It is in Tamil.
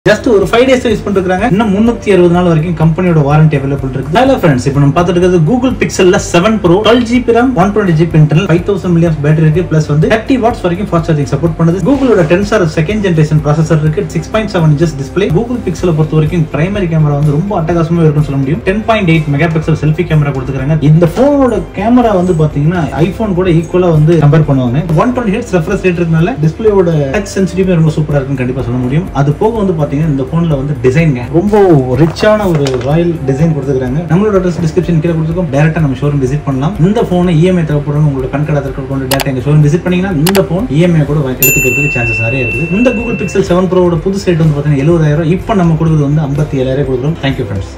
Just ஒரு 5 days யூஸ் பண்ணிருக்காங்க. இன்னும் 360 நாள் வரைக்கும் கம்பெனியோட வாரண்டி அவேலபிள் இருக்கு. ஹலோ फ्रेंड्स, இப்போ நம்ம பார்த்துட்டு இருக்கிறது Google Pixelல 7 Pro 12GB RAM 120GB internal 5000 mAh battery இருக்கு. பிளஸ் வந்து 30 watts வரைக்கும் ஃபாஸ்ட் சார்ஜிங் சப்போர்ட் பண்ணுது. Googleோட Tensor செகண்ட் ஜெனரேஷன் ப்ராசஸர் இருக்கு. 6.7 inches டிஸ்ப்ளே. Google Pixel பொறுத்த வரைக்கும் பிரைமரி கேமரா வந்து ரொம்ப அட்டகாசமா இருக்குன்னு சொல்ல முடியும். 10.8 மெகாபிக்சல் செல்ஃபி கேமரா கொடுத்துருக்காங்க. இந்த போனோட கேமரா வந்து பாத்தீங்கன்னா ஐபோன் கூட ஈக்குவலா வந்து கம்பேர் பண்ணுவாங்க. 120 Hz ரெஃப்ரெஷ் ரேட் இருக்கனால டிஸ்ப்ளேயோட டச் சென்சிட்டிவிட்டி ரொம்ப சூப்பரா இருக்குன்னு கண்டிப்பா சொல்ல முடியும். அது போக வந்து பாத்தீங்கன்னா இந்த போன்ல வந்து டிசைன்ங்க ரொம்ப ரிச்சான ஒரு ராயல் டிசைன் கொடுத்துருக்காங்க. நம்மளோட அட்ரஸ் டிஸ்கிரிப்ஷன் கீழ கொடுத்துருக்கோம். டைரக்டா நம்ம ஷோரூம் விசிட் பண்ணலாம். இந்த போனை இஎம்ஐ தேவைப்படுறவங்க உங்களோட கண்கடா கொண்டு டேரக்டா எங்க ஷோரூம் விசிட் பண்ணீங்கன்னா இந்த போன் இஎம்ஐ கூட எடுத்துக்கிறதுக்கு சான்சஸ் நிறைய இருக்குது. இந்த Google Pixel 7 Pro புது ரேட் வந்து பாத்தீங்கன்னா 70000. இப்போ நம்ம கொடுக்குறது வந்து 57000 கொடுக்குறோம். Thank you friends.